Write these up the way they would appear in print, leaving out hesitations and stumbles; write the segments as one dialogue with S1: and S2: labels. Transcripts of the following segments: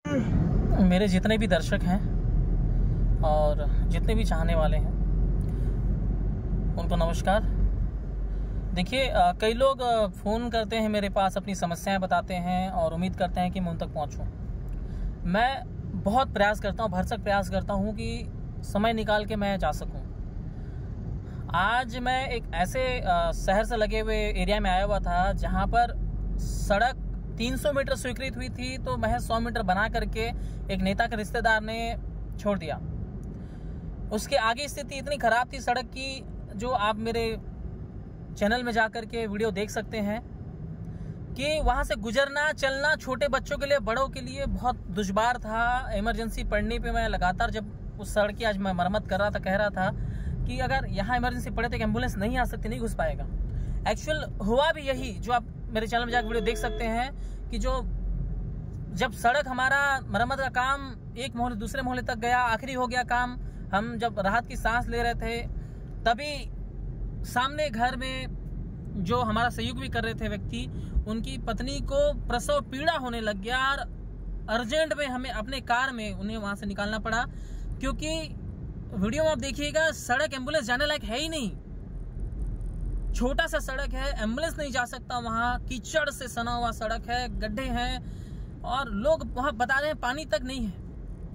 S1: मेरे जितने भी दर्शक हैं और जितने भी चाहने वाले हैं उनको नमस्कार। देखिए, कई लोग फ़ोन करते हैं मेरे पास, अपनी समस्याएं बताते हैं और उम्मीद करते हैं कि मैं उन तक पहुंचूं। मैं बहुत प्रयास करता हूं, भरसक प्रयास करता हूं कि समय निकाल के मैं जा सकूं। आज मैं एक ऐसे शहर से लगे हुए एरिया में आया हुआ था जहां पर सड़क 300 मीटर स्वीकृत हुई थी, तो महज 100 मीटर बना करके एक नेता के रिश्तेदार ने छोड़ दिया। उसके आगे स्थिति इतनी खराब थी सड़क की, जो आप मेरे चैनल में जाकर के वीडियो देख सकते हैं कि वहां से गुजरना चलना छोटे बच्चों के लिए, बड़ों के लिए बहुत दुश्वार था। इमरजेंसी पड़ने पे मैं लगातार, जब उस सड़क की आज मैं मरम्मत कर रहा था, कह रहा था कि अगर यहाँ इमरजेंसी पड़े तो एक एम्बुलेंस नहीं आ सकती, नहीं घुस पाएगा। एक्चुअल हुआ भी यही, जो आप मेरे चैनल में जाकर वीडियो देख सकते हैं कि जब सड़क हमारा मरम्मत का काम एक मोहल्ले दूसरे मोहल्ले तक गया, आखिरी हो गया काम, हम जब राहत की सांस ले रहे थे, तभी सामने घर में जो हमारा सहयोग भी कर रहे थे व्यक्ति, उनकी पत्नी को प्रसव पीड़ा होने लग गया और अर्जेंट में हमें अपने कार में उन्हें वहां से निकालना पड़ा। क्योंकि वीडियो में आप देखिएगा, सड़क एम्बुलेंस जाने लायक है ही नहीं, छोटा सा सड़क है, एम्बुलेंस नहीं जा सकता वहां, कीचड़ से सना हुआ सड़क है, गड्ढे हैं और लोग वहां बता रहे हैं पानी तक नहीं है।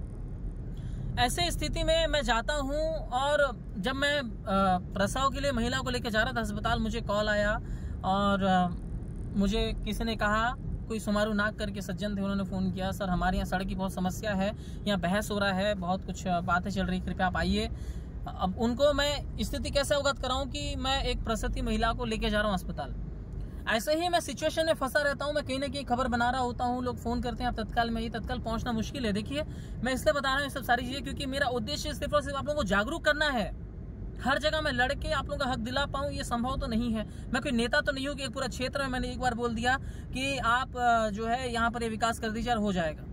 S1: ऐसे स्थिति में मैं जाता हूं और जब मैं प्रसव के लिए महिला को लेकर जा रहा था अस्पताल, मुझे कॉल आया और मुझे किसी ने कहा, कोई सुमारू नाक करके सज्जन थे, उन्होंने फ़ोन किया, सर हमारे यहाँ सड़क की बहुत समस्या है, यहाँ बहस हो रहा है, बहुत कुछ बातें चल रही, कृपया आप आइए। अब उनको मैं स्थिति कैसे अवगत कराऊं कि मैं एक प्रसूति महिला को लेके जा रहा हूं अस्पताल। ऐसे ही मैं सिचुएशन में फंसा रहता हूं, मैं कहीं ना कहीं खबर बना रहा होता हूं, लोग फोन करते हैं, आप तत्काल में ही तत्काल पहुंचना मुश्किल है। देखिए, मैं इसलिए बता रहा हूं ये सब सारी चीजें क्योंकि मेरा उद्देश्य सिर्फ और सिर्फ आप लोगों को जागरूक करना है। हर जगह मैं लड़के आप लोगों का हक दिला पाऊं, ये संभव तो नहीं है। मैं कोई नेता तो नहीं हूं कि पूरा क्षेत्र में मैंने एक बार बोल दिया कि आप जो है यहाँ पर ये विकास कर दीजिए और हो जाएगा।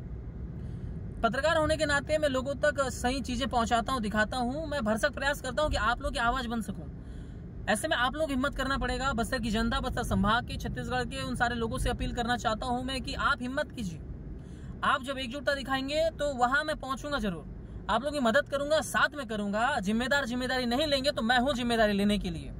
S1: पत्रकार होने के नाते मैं लोगों तक सही चीजें पहुंचाता हूं, दिखाता हूं। मैं भरसक प्रयास करता हूं कि आप लोग की आवाज बन सकूं। ऐसे में आप लोग हिम्मत करना पड़ेगा। बस्तर की जनता, बस्तर संभाग के, छत्तीसगढ़ के उन सारे लोगों से अपील करना चाहता हूं मैं कि आप हिम्मत कीजिए। आप जब एकजुटता दिखाएंगे तो वहां मैं पहुंचूंगा जरूर, आप लोगों की मदद करूंगा, साथ में करूंगा। जिम्मेदारी नहीं लेंगे तो मैं हूं जिम्मेदारी लेने के लिए।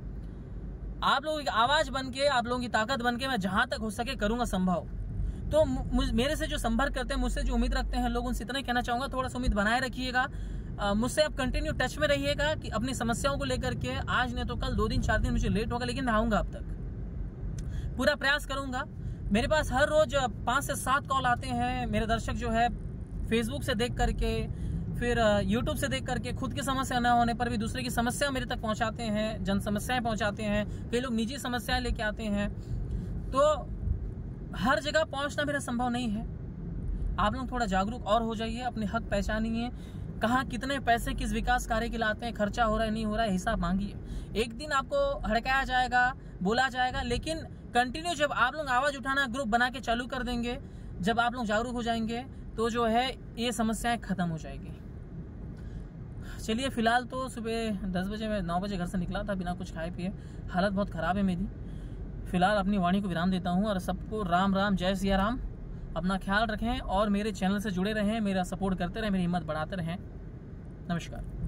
S1: आप लोगों की आवाज बन के, आप लोगों की ताकत बन के मैं जहां तक हो सके करूंगा संभव। तो मेरे से जो संपर्क करते हैं, मुझसे जो उम्मीद रखते हैं लोग, उनसे इतना ही कहना चाहूंगा, थोड़ा सा उम्मीद बनाए रखिएगा। मुझसे आप कंटिन्यू टच में रहिएगा कि अपनी समस्याओं को लेकर के आज नहीं तो कल 2 दिन 4 दिन मुझे लेट होगा, लेकिन मैं आऊंगा अब तक, पूरा प्रयास करूंगा। मेरे पास हर रोज 5 से 7 कॉल आते हैं मेरे दर्शक जो है, फेसबुक से देख करके, फिर यूट्यूब से देख करके, खुद की समस्या न होने पर भी दूसरे की समस्या मेरे तक पहुंचाते हैं, जन समस्याएं पहुंचाते हैं, कई लोग निजी समस्याएं लेके आते हैं। तो हर जगह पहुंचना मेरा संभव नहीं है। आप लोग थोड़ा जागरूक और हो जाइए, अपने हक पहचानिए, कहाँ कितने पैसे किस विकास कार्य के लाते हैं, खर्चा हो रहा है नहीं हो रहा है, हिसाब मांगिए। एक दिन आपको हड़काया जाएगा, बोला जाएगा, लेकिन कंटिन्यू जब आप लोग आवाज उठाना ग्रुप बना के चालू कर देंगे, जब आप लोग जागरूक हो जाएंगे तो जो है ये समस्याएं खत्म हो जाएगी। चलिए, फिलहाल तो सुबह 10 बजे मैं 9 बजे घर से निकला था बिना कुछ खाए पिए, हालत बहुत खराब है मेरी। फिलहाल अपनी वाणी को विराम देता हूं और सबको राम राम, जय सिया राम। अपना ख्याल रखें और मेरे चैनल से जुड़े रहें, मेरा सपोर्ट करते रहें, मेरी हिम्मत बढ़ाते रहें। नमस्कार।